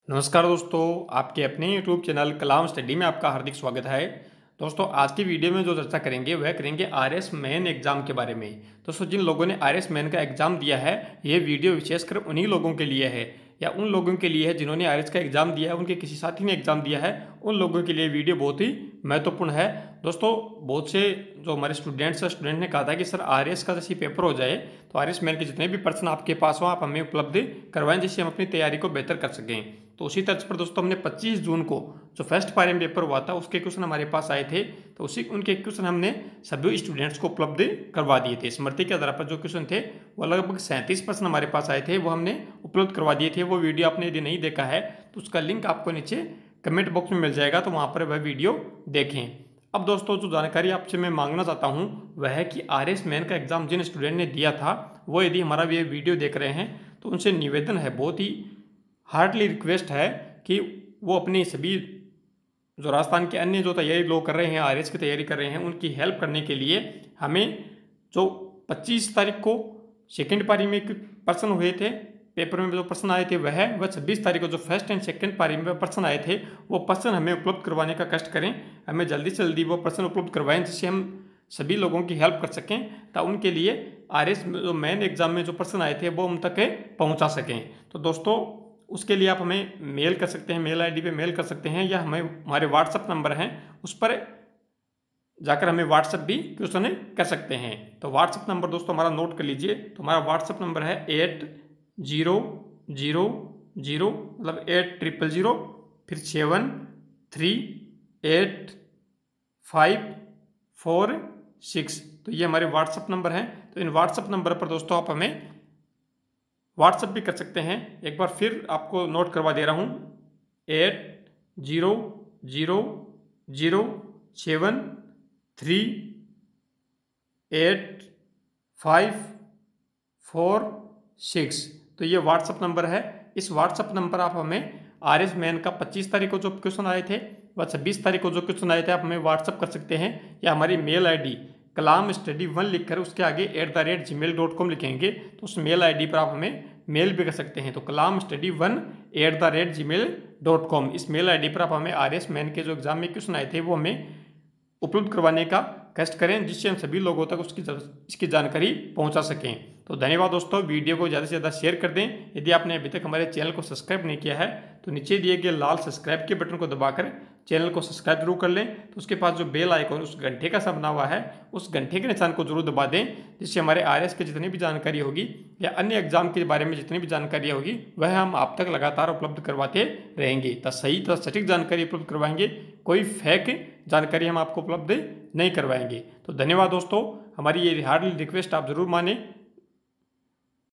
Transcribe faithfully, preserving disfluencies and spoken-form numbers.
नमस्कार दोस्तों, आपके अपने यूट्यूब चैनल कलाम स्टडी में आपका हार्दिक स्वागत है। दोस्तों, आज की वीडियो में जो चर्चा करेंगे वह करेंगे आरएस मेन एग्जाम के बारे में। दोस्तों, जिन लोगों ने आरएस मेन का एग्जाम दिया है, ये वीडियो विशेषकर उन्हीं लोगों के लिए है या उन लोगों के लिए है जिन्होंने आरएस का एग्जाम दिया है, उनके किसी साथी ने एग्जाम दिया है, उन लोगों के लिए वीडियो बहुत ही महत्वपूर्ण है। दोस्तों, बहुत से जो हमारे स्टूडेंट्स हैं, स्टूडेंट ने कहा था कि सर आरएस का जैसे पेपर हो जाए तो आरएस मेन के जितने भी प्रश्न आपके पास हो आप हमें उपलब्ध करवाएं, जिससे हम अपनी तैयारी को बेहतर कर सकें। तो उसी तर्ज पर दोस्तों हमने पच्चीस जून को जो फर्स्ट पायरम पेपर हुआ था उसके क्वेश्चन हमारे पास आए थे, तो उसी उनके क्वेश्चन हमने सभी स्टूडेंट्स को उपलब्ध करवा दिए थे। स्मृति के आधार पर जो क्वेश्चन थे वो लगभग सैंतीस प्रश्न हमारे पास आए थे, वो हमने उपलब्ध करवा दिए थे। वो वीडियो आपने यदि नहीं देखा है तो उसका लिंक आपको नीचे कमेंट बॉक्स में मिल जाएगा, तो वहाँ पर वह वीडियो देखें। अब दोस्तों, जो जानकारी आपसे मैं मांगना चाहता हूँ वह है कि आर एस मेन का एग्जाम जिन स्टूडेंट ने दिया था वो यदि हमारा ये वीडियो देख रहे हैं तो उनसे निवेदन है, बहुत ही हार्डली रिक्वेस्ट है कि वो अपनी सभी जो राजस्थान के अन्य जो तैयारी लोग कर रहे हैं, आरएस की तैयारी कर रहे हैं, उनकी हेल्प करने के लिए हमें जो पच्चीस तारीख को सेकेंड पारी में प्रश्न हुए थे, पेपर में जो प्रश्न आए थे वह वह छब्बीस तारीख को जो फर्स्ट एंड सेकेंड पारी में प्रश्न आए थे वो प्रश्न हमें उपलब्ध करवाने का कष्ट करें। हमें जल्दी से जल्दी वो प्रश्न उपलब्ध करवाएं जिससे हम सभी लोगों की हेल्प कर सकें, ताकि उनके लिए आरएस जो मेन एग्जाम में जो प्रश्न आए थे वो उन तक पहुँचा सकें। तो दोस्तों, उसके लिए आप हमें मेल कर सकते हैं, मेल आईडी पे मेल कर सकते हैं, या हमें हमारे व्हाट्सअप नंबर हैं उस पर जाकर हमें व्हाट्सअप भी क्वेश्चन कर सकते हैं। तो व्हाट्सअप नंबर दोस्तों हमारा नोट कर लीजिए। तो हमारा व्हाट्सअप नंबर है एट जीरो जीरो जीरो मतलब एट ट्रिपल जीरो फिर seven three eight five four six. तो ये हमारे व्हाट्सअप नंबर हैं। तो इन व्हाट्सअप नंबर पर दोस्तों आप हमें व्हाट्सअप भी कर सकते हैं। एक बार फिर आपको नोट करवा दे रहा हूँ, eight zero zero zero seven three eight five four six. तो ये व्हाट्सअप नंबर है। इस व्हाट्सअप नंबर आप हमें आर एस मेन का पच्चीस तारीख को जो क्वेश्चन आए थे व छब्बीस तारीख को जो क्वेश्चन आए थे आप हमें व्हाट्सअप कर सकते हैं, या हमारी mail I D Kalam study one लिखकर उसके आगे at the rate Gmail dot com लिखेंगे तो उस मेल आईडी पर आप हमें मेल भी कर सकते हैं। तो Kalam study one at the rate Gmail dot com, इस मेल आईडी पर आप हमें आर एस मेन के जो एग्जाम में क्वेश्चन आए थे वो हमें उपलब्ध करवाने का कष्ट करें, जिससे हम सभी लोगों तक उसकी इसकी जानकारी पहुंचा सकें। तो धन्यवाद दोस्तों, वीडियो को ज़्यादा से ज़्यादा शेयर कर दें। यदि आपने अभी तक हमारे चैनल को सब्सक्राइब नहीं किया है तो नीचे दिए गए लाल सब्सक्राइब के बटन को दबाकर चैनल को सब्सक्राइब जरूर कर लें। तो उसके पास जो बेल आइकॉन उस घंटे का सा बना हुआ है उस घंटे के निशान को जरूर दबा दें, जिससे हमारे आरएस की जितनी भी जानकारी होगी या अन्य एग्जाम के बारे में जितनी भी जानकारी होगी वह हम आप तक लगातार उपलब्ध करवाते रहेंगे। तो सही तो सटीक जानकारी उपलब्ध करवाएंगे, कोई फेक जानकारी हम आपको उपलब्ध नहीं करवाएंगे। तो धन्यवाद दोस्तों, हमारी ये हार्डली रिक्वेस्ट आप जरूर माने